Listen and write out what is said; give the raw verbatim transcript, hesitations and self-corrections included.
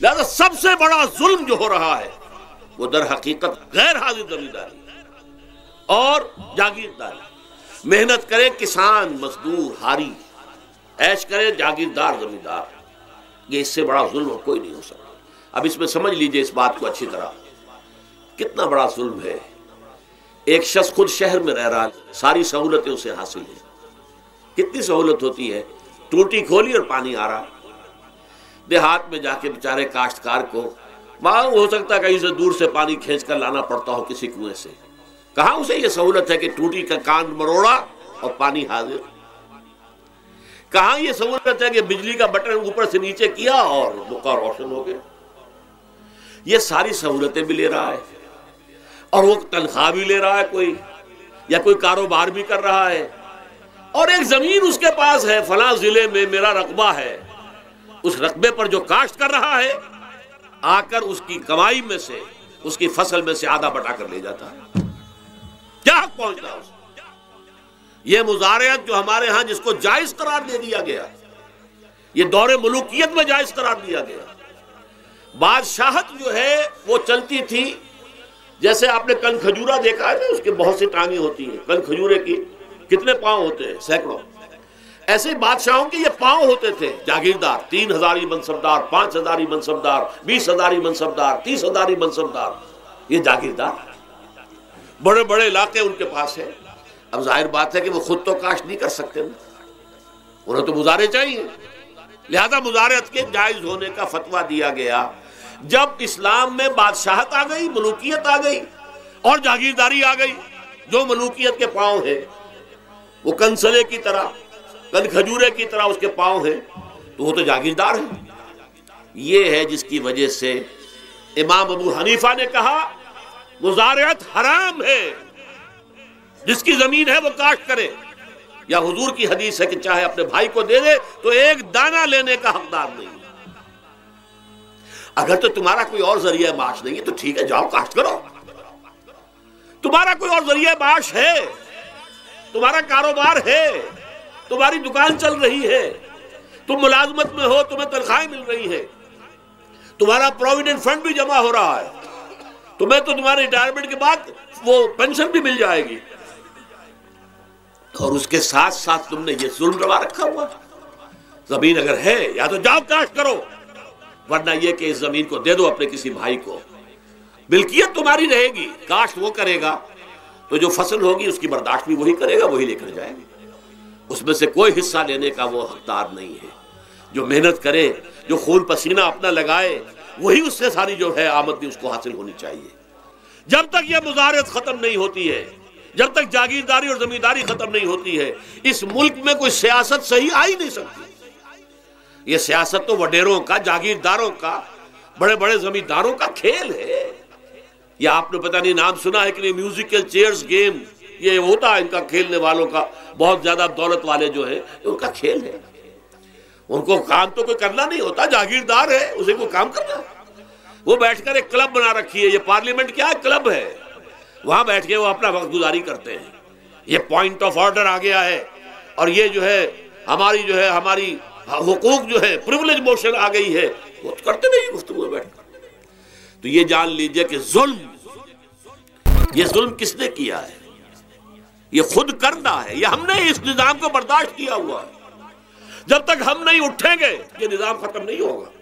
لہذا سب سے بڑا ظلم جو ہو رہا ہے وہ در حقیقت غیر حاضر زمینداری اور جاگیرداری. محنت کرے کسان مزدور ہاری، عیش کرے جاگیردار زمیندار، یہ اس سے بڑا ظلم کوئی نہیں ہو سکتا. اب اس میں سمجھ لیجئے اس بات کو اچھی طرح، کتنا بڑا ظلم ہے. ایک شخص خود شہر میں رہ رہا ہے، ساری سہولتیں اسے حاصل ہیں. کتنی سہولت ہوتی ہے، ٹوٹی کھولی اور پانی آ رہا. دیہات میں جا کے بیچارے کاشتکار کو وہاں ہو سکتا ہے کہیں سے دور سے پانی کھینچ کر لانا پڑتا ہو کسی کنویں سے. کہاں اسے یہ سہولت ہے کہ ٹوٹی کا کان مروڑا اور پانی حاضر. کہاں یہ سہولت ہے کہ بجلی کا بٹن اوپر سے نیچے کیا اور بقا روشن ہو گیا. یہ ساری سہولتیں بھی لے رہا ہے اور وہ تنخواہ بھی لے رہا ہے کوئی، یا کوئی کاروبار بھی کر رہا ہے، اور ایک زمین اس کے پاس ہے، فلاں ضلع میں میرا رقبہ ہے. اس رقبے پر جو کاشت کر رہا ہے آ کر اس کی کمائی میں سے، اس کی فصل میں سے آدھا بٹا کر لے جاتا ہے. کیا حق پہنچتا ہے اس کو؟ یہ مزارعت جو ہمارے ہاں جس کو جائز قرار دے دیا گیا، یہ دور ملوکیت میں جائز قرار دیا گیا. بادشاہت جو ہے وہ چلتی تھی، جیسے آپ نے کن کھجورا دیکھا ہے نا، اس کے بہت سی ٹانگیں ہوتی ہیں. کن کھجورے کی کتنے پاؤں ہوتے ہیں؟ سینکڑوں. ایسے بادشاہوں کے یہ پاؤں ہوتے تھے. جاگیردار تین ہزاری منصبدار، پانچ ہزاری منصبدار، بیس ہزاری منصبدار، تیس ہزاری منصبدار، یہ جاگیردار. بڑے بڑے علاقے ان کے پاس ہیں. اب ظاہر بات ہے کہ وہ خود تو کاشت نہیں کر سکتے نا، انہیں تو مزارع چاہیے. لہذا مزارعت کے جائز ہونے کا فتویٰ دیا گیا. جب اسلام میں بادشاہت آ گئی، ملوکیت آ گئی اور جاگیرداری آ گئی، جو ملوکیت کے پاؤں ہیں وہ کنسلے کی طرح، کن کھجورے کی طرح اس کے پاؤں ہیں، تو وہ تو جاگیردار ہے. یہ ہے جس کی وجہ سے امام ابو حنیفہ نے کہا مزارعت حرام ہے، جس کی زمین ہے وہ کاشت کرے. یا حضور کی حدیث ہے کہ چاہے اپنے بھائی کو دے دے تو ایک دانہ لینے کا حقدار نہیں. اگر تو تمہارا کوئی اور ذریعہ معاش نہیں ہے تو ٹھیک ہے، جاؤ کاشت کرو. تمہارا کوئی اور ذریعہ معاش ہے، تمہارا کاروبار ہے، تمہاری دکان چل رہی ہے، تم ملازمت میں ہو، تمہیں تنخواہیں مل رہی ہیں، تمہارا پروویڈنٹ فنڈ بھی جمع ہو رہا ہے، تمہیں تو تمہارے ریٹائرمنٹ کے بعد وہ پینشن بھی مل جائے گی، اور اس کے ساتھ ساتھ تم نے یہ ظلم روا رکھا ہوا. زمین اگر ہے یا تو جاؤ کاشت کرو، ورنہ یہ کہ اس زمین کو دے دو اپنے کسی بھائی کو. ملکیت تمہاری رہے گی، کاشت وہ کرے گا تو جو فصل ہوگی اس کی برداشت بھی وہی کرے گا، وہی لے کر جائے گا. اس میں سے کوئی حصہ لینے کا وہ حقدار نہیں ہے. جو محنت کرے، جو خون پسینہ اپنا لگائے، وہی اس سے ساری جو ہے آمدنی اس کو حاصل ہونی چاہیے. جب تک یہ مزارعت ختم نہیں ہوتی ہے، جب تک جاگیرداری اور زمینداری ختم نہیں ہوتی ہے، اس ملک میں کوئی سیاست صحیح آ ہی نہیں سکتی. یہ سیاست تو وڈیروں کا، جاگیرداروں کا، بڑے بڑے زمینداروں کا کھیل ہے. یہ آپ نے پتہ نہیں نام سنا ہے کہ نہیں، میوزیکل چیئرز گیم، یہ ہوتا ہے ان کا کھیلنے والوں کا. بہت زیادہ دولت والے جو ہیں ان کا کھیل ہے. ان کو کام تو کوئی کرنا نہیں ہوتا، جاگیردار ہے، اسے کوئی کام کرنا ہے. وہ بیٹھ کر ایک کلب بنا رکھی ہے. یہ پارلیمنٹ کیا ہے؟ کلب ہے. وہاں بیٹھ کے وہ اپنا وقت گزاری کرتے ہیں. یہ پوائنٹ آف آرڈر آ گیا ہے، اور یہ جو ہے ہماری جو ہے ہماری حقوق جو ہے پریولیج موشن آ گئی ہے، وہ کرتے نہیں گفتگو بیٹھ کر. تو یہ جان لیجئے کہ ظلم، یہ ظلم کس نے کیا ہے؟ یہ خود کرنا ہے. یہ ہم نے اس نظام کو برداشت کیا ہوا ہے. جب تک ہم نہیں اٹھیں گے یہ نظام ختم نہیں ہوگا.